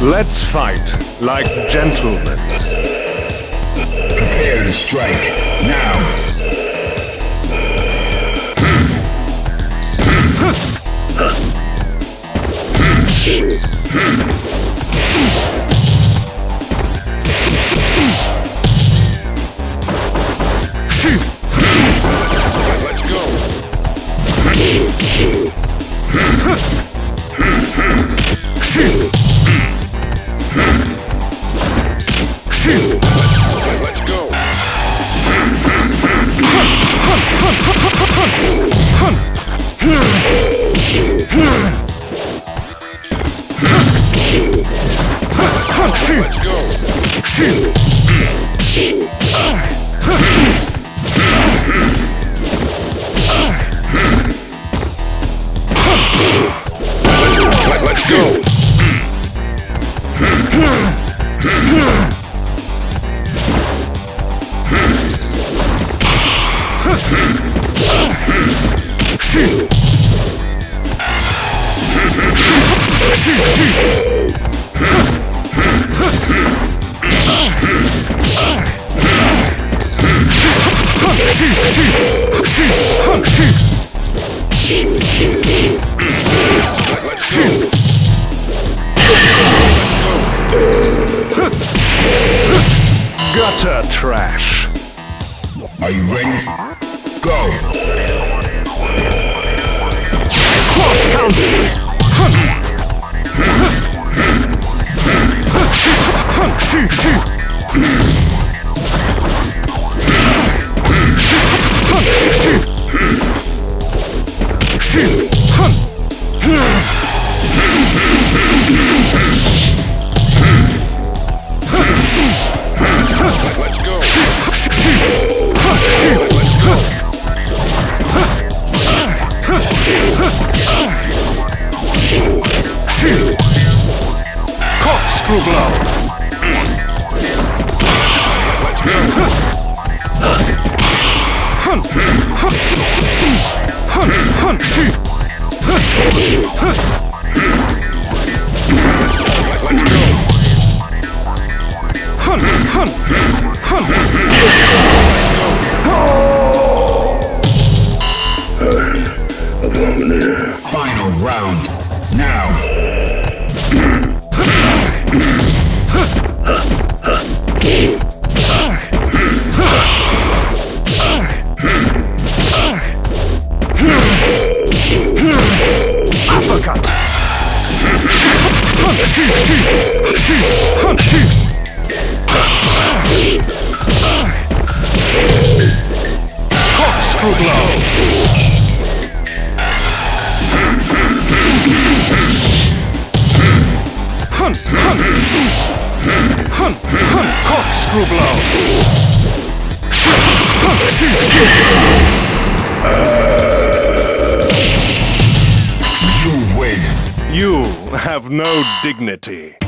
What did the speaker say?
Let's fight like gentlemen. Prepare to strike, now! Let's go. Let's go. Let's go. Gutter trash. Are you ready? Go! Cross counter. Corkscrew blow. Final round, now! Uppercut. Corkscrew blow. Corkscrew blow. You win! You have no dignity.